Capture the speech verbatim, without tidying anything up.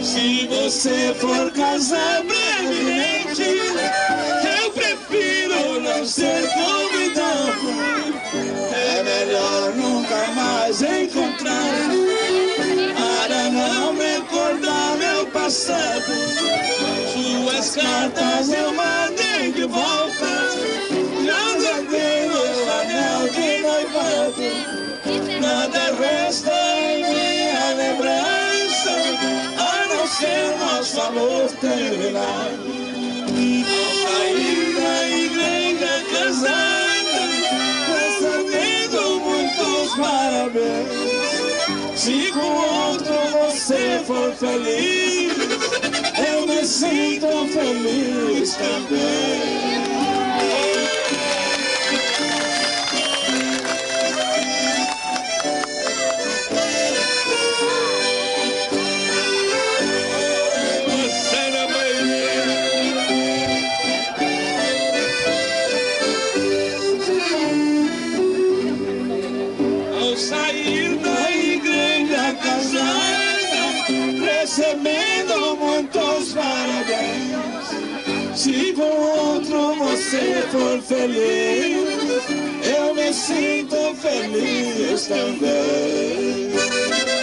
Se você for casar brevemente, eu prefiro não ser convidado. É melhor nunca mais encontrar, para não recordar meu passado. Suas cartas eu mandei de volta, já guardei meu anel de noivado. Nada resta em minha lembrança, a não ser nosso amor terminado. Ao sair da igreja casada, recebendo muitos parabéns. Se com outro você for feliz, eu me sinto feliz também. Ao sair da igreja casada, recebendo muitos parabéns. Se com outro você for feliz, eu me sinto feliz também.